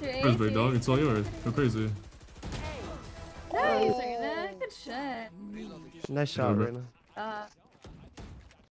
Where's big dog? It's all yours. Go crazy. Nice, Arena. Good shot. Nice shot, Good. Reina.